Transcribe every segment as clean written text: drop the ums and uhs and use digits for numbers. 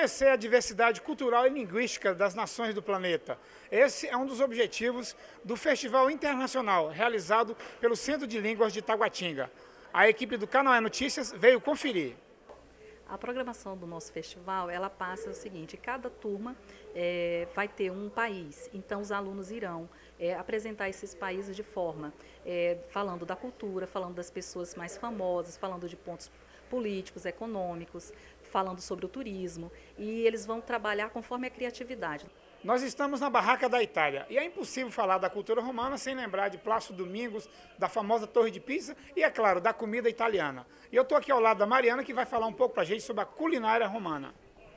Conhecer a diversidade cultural e linguística das nações do planeta. Esse é um dos objetivos do Festival Internacional, realizado pelo Centro de Línguas de Taguatinga. A equipe do Canal Notícias veio conferir. A programação do nosso festival, ela passa o seguinte: cada turma vai ter um país, então os alunos irão apresentar esses países de forma, falando da cultura, falando das pessoas mais famosas, falando de pontos políticos, econômicos, falando sobre o turismo, e eles vão trabalhar conforme a criatividade. Nós estamos na Barraca da Itália e é impossível falar da cultura romana sem lembrar de Plácido Domingos, da famosa Torre de Pisa e, é claro, da comida italiana. E eu estou aqui ao lado da Mariana, que vai falar um pouco para a gente sobre a culinária romana.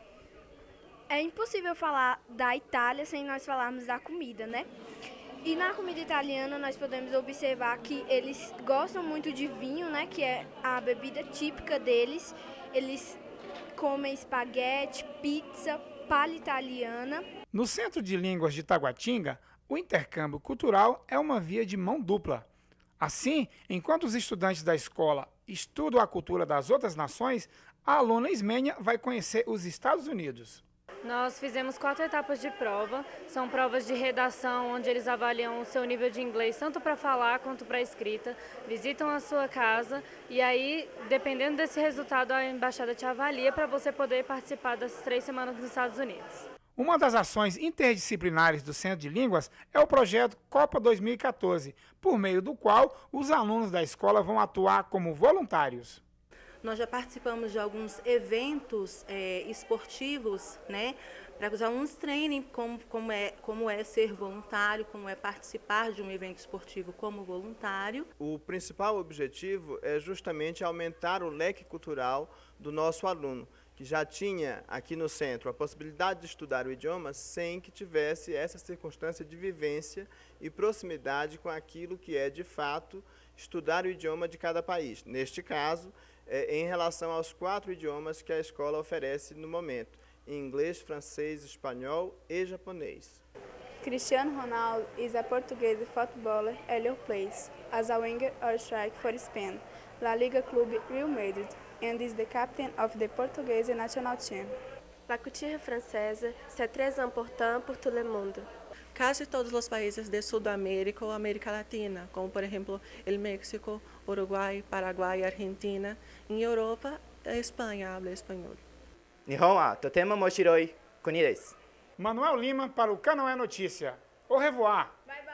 É impossível falar da Itália sem nós falarmos da comida, né? E na comida italiana nós podemos observar que eles gostam muito de vinho, né? Que é a bebida típica deles. Eles comem espaguete, pizza, palha italiana. No Centro de Línguas de Taguatinga, o intercâmbio cultural é uma via de mão dupla. Assim, enquanto os estudantes da escola estudam a cultura das outras nações, a aluna Ismênia vai conhecer os Estados Unidos. Nós fizemos 4 etapas de prova, são provas de redação, onde eles avaliam o seu nível de inglês, tanto para falar quanto para escrita, visitam a sua casa e aí, dependendo desse resultado, a embaixada te avalia para você poder participar das 3 semanas nos Estados Unidos. Uma das ações interdisciplinares do Centro de Línguas é o projeto Copa 2014, por meio do qual os alunos da escola vão atuar como voluntários. Nós já participamos de alguns eventos esportivos, né, para que os alunos treinem como é ser voluntário, como é participar de um evento esportivo como voluntário. O principal objetivo é justamente aumentar o leque cultural do nosso aluno, que já tinha aqui no centro a possibilidade de estudar o idioma sem que tivesse essa circunstância de vivência e proximidade com aquilo que é, de fato, estudar o idioma de cada país. Neste caso, em relação aos 4 idiomas que a escola oferece no momento: inglês, francês, espanhol e japonês. Cristiano Ronaldo is a Portuguese footballer who plays as a winger or striker for Spain, La Liga Club Real Madrid, and is the captain of the Portuguese national team. La culture française, c'est très important pour tout le monde. Casi todos os países de Sudamérica ou América Latina, como por exemplo o México, Uruguai, Paraguai, Argentina. Em Europa, a Espanha habla espanhol. Nihon wa totemo moshiroi kuni desu. Manuel Lima para o Canal Notícia. Au revoir!